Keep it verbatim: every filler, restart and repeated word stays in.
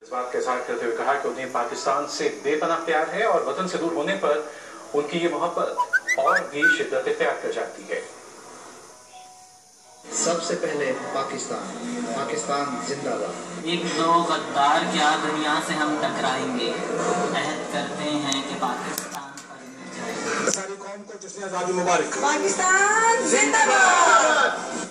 इस बात का इज़हार करते हुए कहा कि उन्हें पाकिस्तान से बेपनाह प्यार है और वतन से दूर होने पर उनकी ये मोहब्बत और भी शिद्दत इख्तियार कर जाती है। सबसे पहले पाकिस्तान, पाकिस्तान जिंदाबाद। एक दो गद्दार क्या दुनिया से हम टकराएंगे, अहद करते हैं कि पाकिस्तान पर सारी कौम को जिसने आजादी मुबारक। पाकिस्तान जिंदाबाद।